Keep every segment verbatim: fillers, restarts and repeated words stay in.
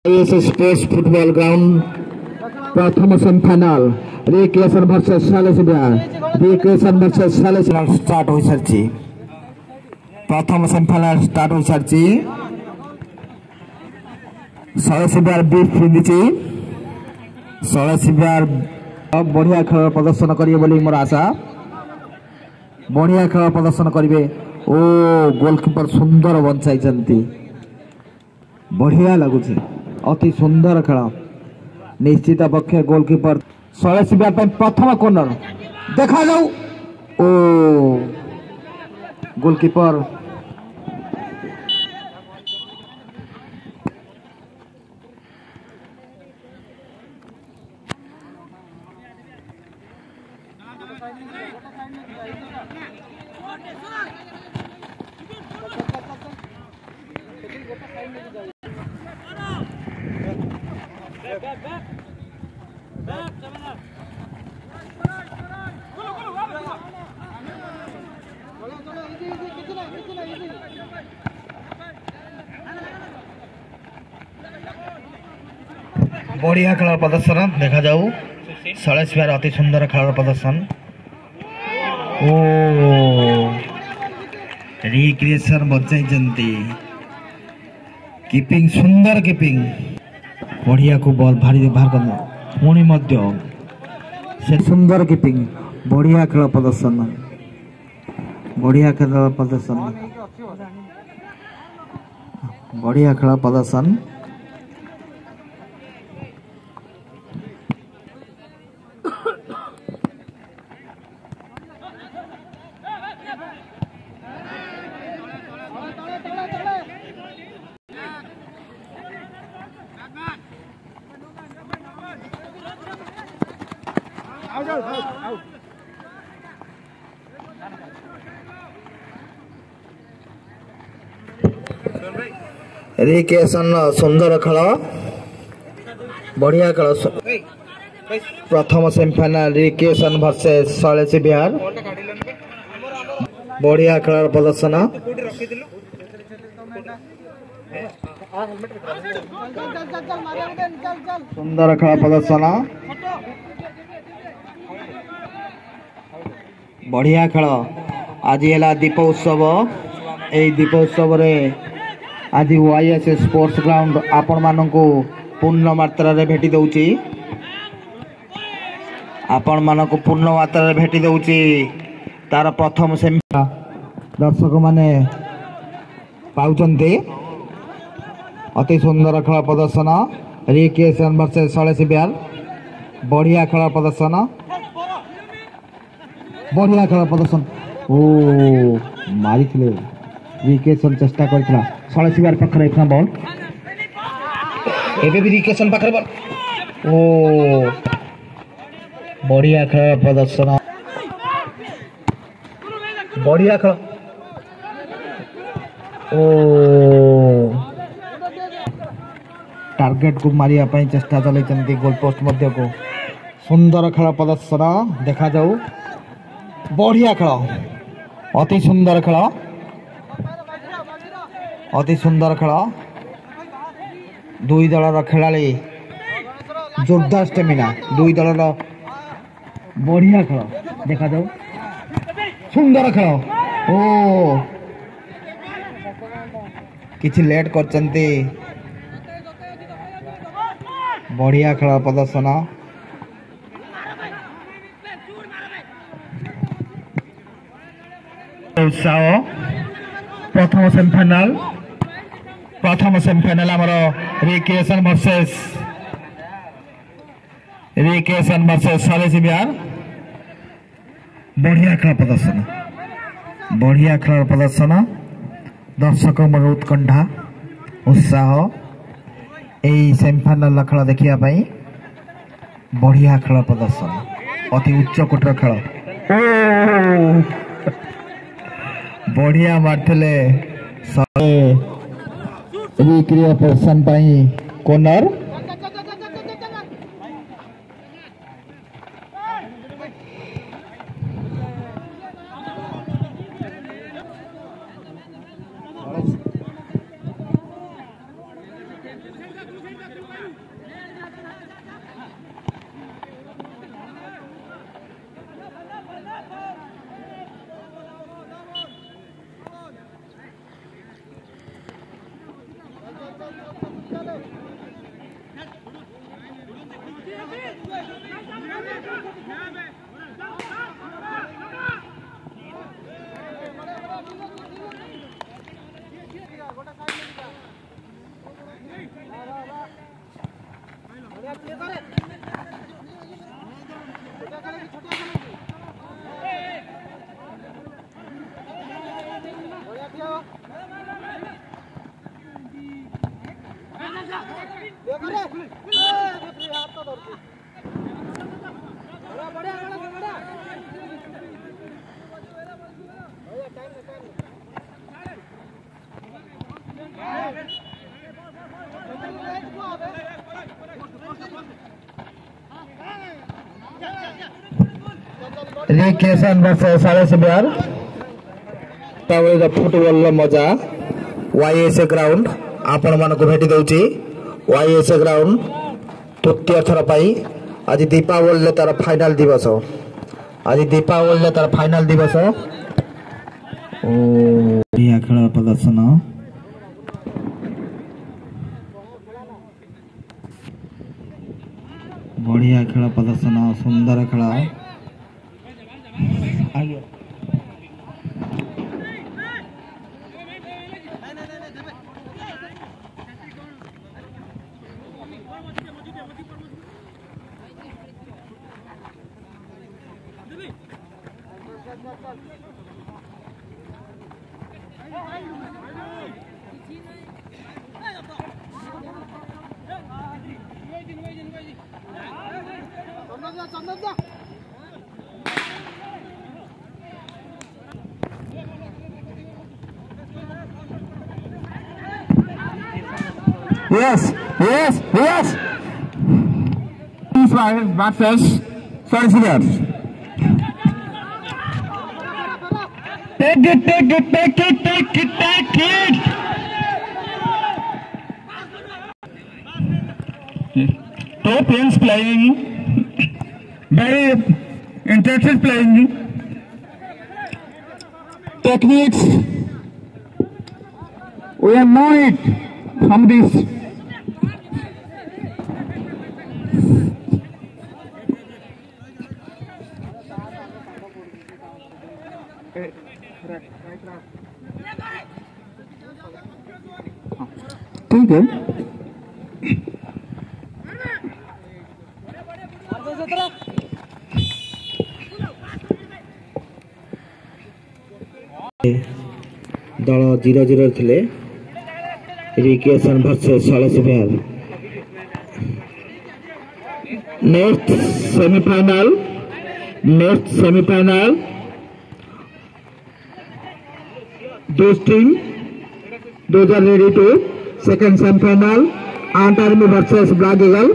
Sports football ground प्रथम semifinal recreation versus Salesia recreation versus Salesia start हो सारी प्रथम सेमीफाइनल स्टार्ट हो सारी सालेसिया बीफ पिंधि सालेसिया बढ़िया खेल प्रदर्शन करेंगे मोर आशा बढ़िया खेल प्रदर्शन करेंगे ओ गोलकीपर सुंदर बंचाई बढ़िया लगुच अति सुंदर खेल निश्चित पक्षे गोलकीपर सालेसिया प्रथम कॉर्नर देखा जाऊ ओ गोलकीपर बढ़िया खेल प्रदर्शन देखा जाऊ सालेसिया अति सुंदर खेल प्रदर्शन ओ रिक्रिएशन बचाई कीपिंग सुंदर कीपिंग बढ़िया को बॉल भारी बाहर करना पुणी मध्य से सुंदर कीपिंग बढ़िया खेल प्रदर्शन बढ़िया खेल प्रदर्शन बढ़िया खेल प्रदर्शन रिक्रिएशन सुंदर खेल बढ़िया खेल प्रथम सेमीफाइनल रिक्रिएशन वर्सेस सालेसिया बढ़िया खेल प्रदर्शन सुंदर खेल प्रदर्शन बढ़िया खेल आज है दीपोत्सव यही दीपोत्सव आज वाईएस स्पोर्ट्स ग्राउंड आपण मानू पूर्ण मात्रा रे भेटी दउची आपण मानक पूर्ण मात्रा रे भेटी दउची तार प्रथम सेमी दर्शक माने पाउचंते अति सुंदर खेल प्रदर्शन रिक्रिएशन वर्सेस सालेसिया बढ़िया खेल प्रदर्शन बढ़िया खेल प्रदर्शन ओ मारी रिक्रिएशन चेष्टा करथिला सालेसिया पाखरे इतना बॉल एबे भी रिक्रिएशन पाखरे बॉल ओ बढ़िया खेल प्रदर्शन बढ़िया खेल ओ टार्गेट को मारिया पई चेष्टा चलैचंती गोल पोस्ट मध्य को सुंदर खेल प्रदर्शन देखा जाऊ बढ़िया खेल अति सुंदर खेल अति सुंदर खेल दुई दलर खेलाड़ी जोरदार स्टेमिना दुई दलर बढ़िया खेल देखा जाऊ सुंदर खेल ओ किछि लेट करचंती बढ़िया खेल प्रदर्शन उत्साह प्रथम सेमीफाइनल प्रथम सेमीफाइनल आमर recreation versus recreation versus Salesia बढ़िया खेल प्रदर्शन बढ़िया खेल प्रदर्शन दर्शक मन उत्कंठा उत्साह यही सेमीफाइनल खेल देखिया पाई बढ़िया खेल प्रदर्शन अति उच्च कोटर खेल बढ़िया मारथिले रिक्रिएशन पाई कॉर्नर रिक्रिएशन वर्सेस साढ़े से बिहार फुटबॉल मजा वाईएसए ग्राउंड आपण मानक भेटी दउची वाईएसए ग्राउंड तृतीय थर पाई आज दीपावली तार फाइनल दिवस आज दीपावली तार फाइनल दिवस ओ बढ़िया खेल प्रदर्शन बढ़िया खेल प्रदर्शन सुंदर खेल आगे Yes, yes, yes. This one versus Solskjaer. Take it, take it, take it, take it, take it. Two players playing, very interested playing. Techniques, we have known it from this. ठीक है दल जीरो जीरो थे recreation versus साढ़े से Bihar next semifinal next semifinal those team those are ready to second semi-final Ant Army versus Black Eagle.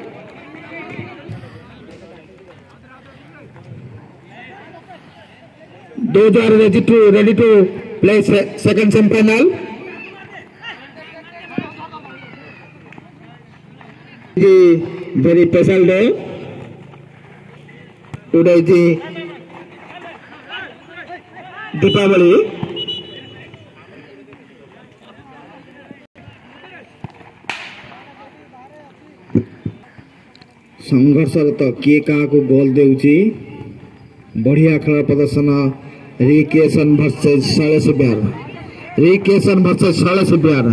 Those are ready to ready to play se second semi-final. The very special day today is the Deepavali. संघर्षरत किए क्या को गोल देउची बढ़िया खेल प्रदर्शन recreation versus साढ़े से Bihar recreation versus साढ़े से बिहार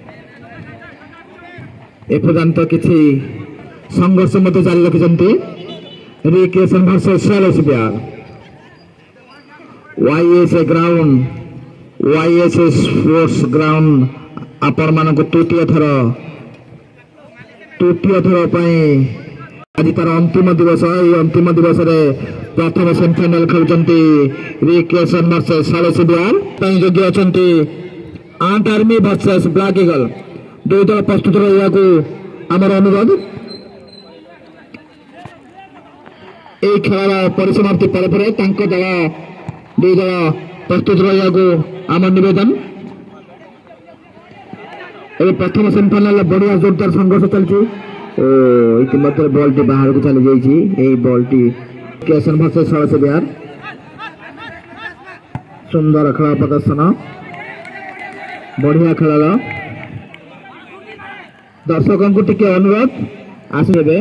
एपर्यंत किसी संघर्ष मत जारी रखिछन्ति रिक्रिएशन वर्सेस साढ़े से Bihar YSA ground YSA sports ground आपण मानक तृतीय थर तृतीय थर पाई आज तार अंतिम दिवस ये अंतिम दिवस रे प्रथम सेमीफाइनल खेलुचंती रिक्रिएशन वर्सेस साढ़े से बिहार पई योग्य अछंती आंट आर्मी वर्सेस ब्लैक ईगल दो दल प्रस्तुत रहिया को हमर अनुरोध ए खेलार परिसमाप्ति पर पर तांको दल दो दल प्रस्तुत रहिया को हमर निवेदन ए प्रथम सेमीफाइनल बढ़िया जोरदार संघर्ष चलती ओ इतिमध्य बॉल टी बाहर को चली जाइए ए बॉल टी केसन वर्सेस षोलश बिहार सुंदर खेल प्रदर्शन बढ़िया खेल दर्शकों को टिके अनुरोध आसबे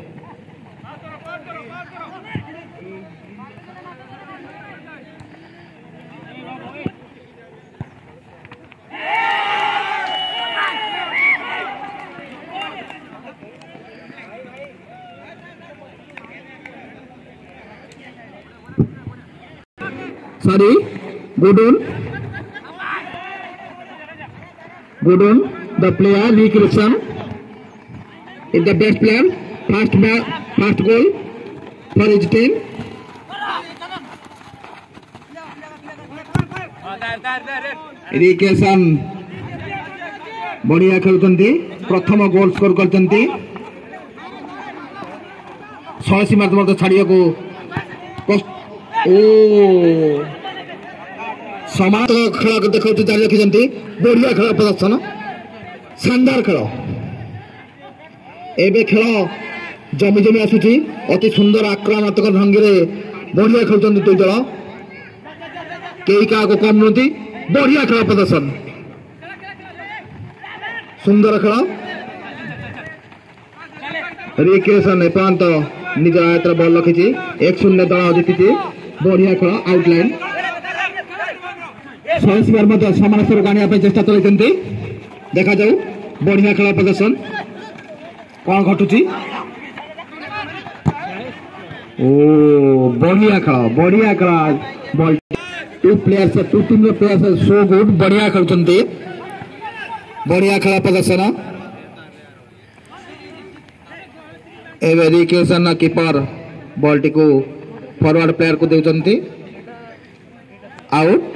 sorry good on good on the player recreation is the best player first first goal for his team recreation बढ़िया खेलुचंती प्रथम गोल स्कोर करचंती षोलश मार्च मत छाड़िया को ओ समाज खेल देखा जारी रखी बढ़िया खेल प्रदर्शन शानदार खेल एबे खेल जमी जमी आसुची अति सुंदर आक्रामक ढंगी बढ़िया खेलुचंती दुई दल कई क्या कम नुहति बढ़िया खेल प्रदर्शन सुंदर खेल रिक्रिएशन एपर्यंत निज आयतर बल रखी एक शून्य दल जीति बढ़िया खेल आउटलाइन षोलश बिहार समान स्तर आने चेष्टा चलती देखा जाऊ बढ़िया खेल प्रदर्शन कौन घटुची ओ बढ़िया खेल बढ़िया खेल ball to players to team players so good बढ़िया खेलुचंती बढ़िया खेल प्रदर्शन एवेरिकेशन कीपर बॉल टी को फॉरवर्ड प्लेयर को देउचंती out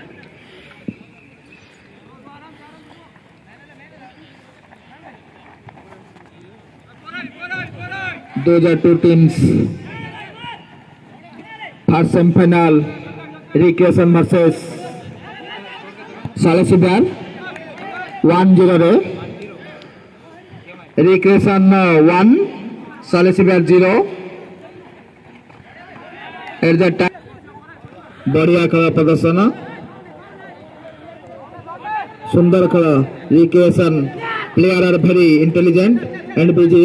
Those are two teams first semi-final recreation versus षोलश बिहार one zero रे recreation one षोलश Bihar zero at the time बढ़िया खेल प्रदर्शन सुंदर खेल recreation player are very intelligent and busy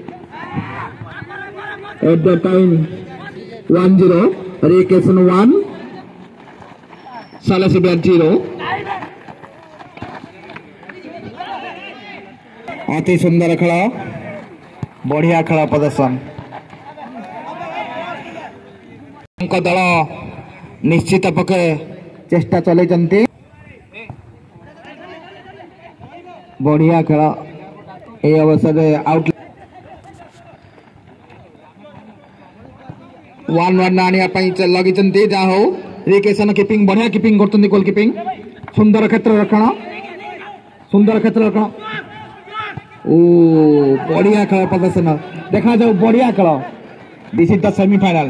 at the time one zero recreation one षोलश Bihar zero अति सुंदर खेल बढ़िया खेल प्रदर्शन दल निश्चित पक्षे चेष्टा चलती बढ़िया खेल ए अवसर आउट वन वन आने लगी जहाँ हो रिकेशन कीपिंग बढ़िया कीपिंग कर गोल कीपिंग सुंदर क्षेत्र रक्षण सुंदर क्षेत्र रक्षण ओ बढ़िया खेल प्रदर्शन देखा जाऊ बढ़िया खेल दिस इज द सेमीफाइनल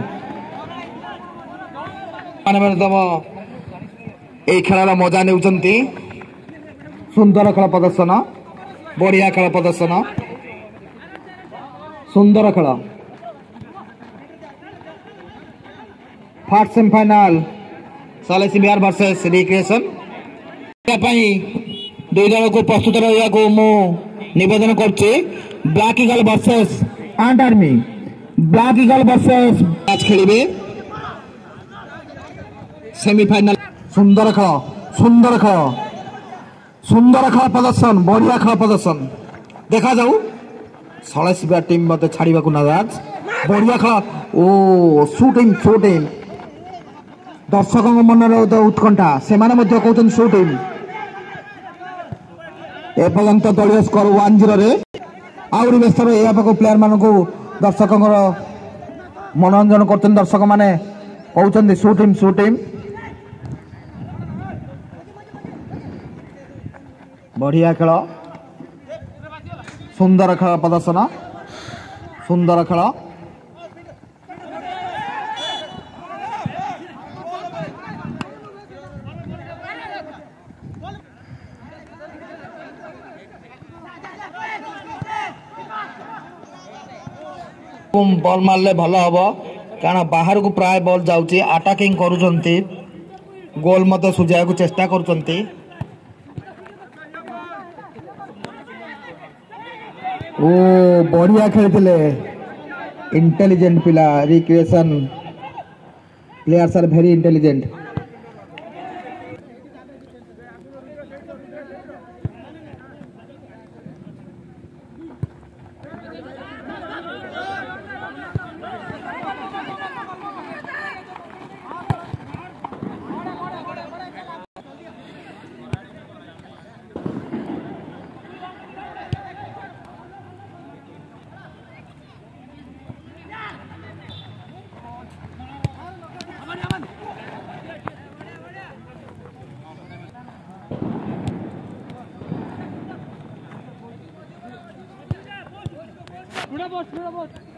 तम ए खेल मजा ने सुंदर खेल प्रदर्शन बढ़िया खेल प्रदर्शन सुंदर खेल फर्स्ट सेमीफाइनल षोलश बिहार वर्सेस रिक्रिएशन दुई दल को प्रस्तुत रहा को मु निवेदन करछे black eagle versus ant army black eagle versus match खेलिबे सेमीफाइनल सुंदर खेल सुंदर खेल सुंदर खेल प्रदर्शन बढ़िया खेल प्रदर्शन देखा जाऊ षोलश बिहार टीम मत छाड़वा को नाराज बढ़िया खेल ओ शूटिंग शूटिंग दर्शकों मन उत्कंठा से कहते शूटिंग एपर्यंत दलीय स्कोर वन जीरो रे आउरी बेस्तर या प्लेयर मान को दर्शकों मनोरंजन कर दर्शक माने कहते शूटिंग शूटिंग बढ़िया खेल सुंदर खेल प्रदर्शन सुंदर खेल बॉल मारले भल हम कारण बाहर को प्राय बॉल जाऊँगी अटाकिंग करुँच गोल मत सुझा को चेष्टा करुँच ओ बढ़िया खेलते इंटेलिजेंट पिला recreation players are very intelligent Pura boss, pura boss.